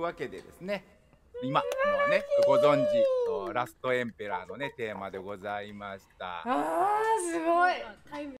わけでですね、今のはね、ご存知、ラストエンペラーのね、テーマでございました。 あー、すごい。